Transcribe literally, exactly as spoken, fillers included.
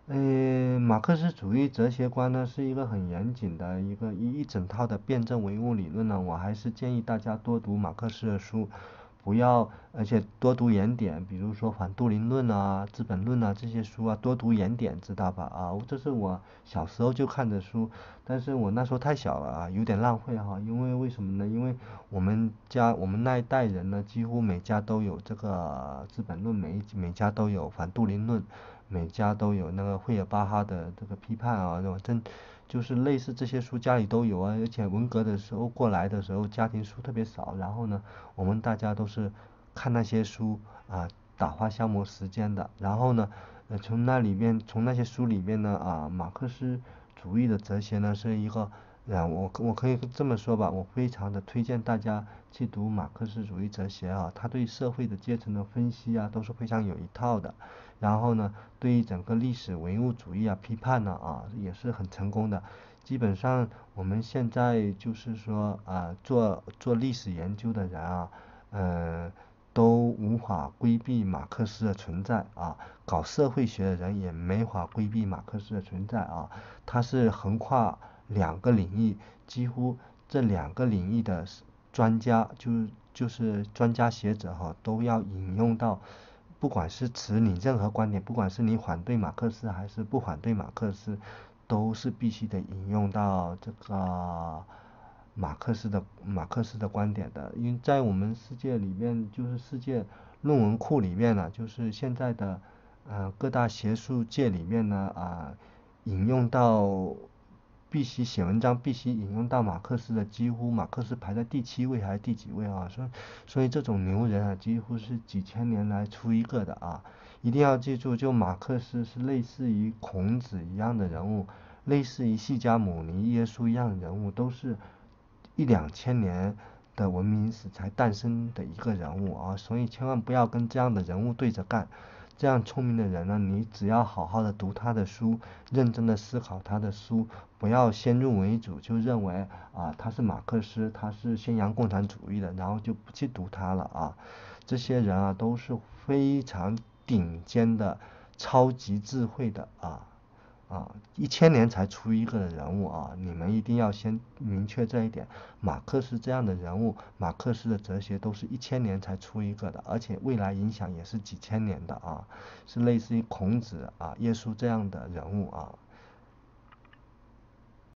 呃，马克思主义哲学观呢是一个很严谨的一个一一整套的辩证唯物理论呢，我还是建议大家多读马克思的书，不要，而且多读原点，比如说反杜林论啊、资本论啊这些书啊，多读原点，知道吧？啊，这是我小时候就看的书，但是我那时候太小了啊，有点浪费哈。因为为什么呢？因为我们家我们那一代人呢，几乎每家都有这个《资本论》，每每家都有反杜林论，每家都有那个惠尔巴哈的这个批判啊，反正就是类似这些书家里都有啊。而且文革的时候过来的时候，家庭书特别少，然后呢，我们大家都是看那些书啊，打发消磨时间的。然后呢，呃，从那里面，从那些书里面呢，啊，马克思主义的哲学呢，是一个，啊，我我可以这么说吧，我非常的推荐大家去读马克思主义哲学啊，他对社会的阶层的分析啊，都是非常有一套的。然后呢，对于整个历史唯物主义啊批判呢啊，也是很成功的。基本上我们现在就是说啊，做做历史研究的人啊，呃，都无法规避马克思的存在啊，搞社会学的人也没法规避马克思的存在啊，它是横跨两个领域，几乎这两个领域的专家就就是专家学者哈，都要引用到，不管是持你任何观点，不管是你反对马克思还是不反对马克思，都是必须得引用到这个马克思的马克思的观点的。因为在我们世界里面，就是世界论文库里面呢，就是现在的呃各大学术界里面呢啊、引用到必须写文章必须引用到马克思的，几乎马克思排在第七位还是第几位啊？所以所以这种牛人啊，几乎是几千年来出一个的啊！一定要记住，就马克思是类似于孔子一样的人物，类似于释迦牟尼、耶稣一样的人物，都是一两千年的文明史才诞生的一个人物啊，所以千万不要跟这样的人物对着干。这样聪明的人呢，你只要好好的读他的书，认真的思考他的书，不要先入为主就认为啊他是马克思，他是宣扬共产主义的，然后就不去读他了啊。这些人啊都是非常顶尖的超级智慧的啊啊，一千年才出一个的人物啊，你们一定要先明确这一点。马克思这样的人物，马克思的哲学都是一千年才出一个的，而且未来影响也是几千年的啊，是类似于孔子啊、耶稣这样的人物啊。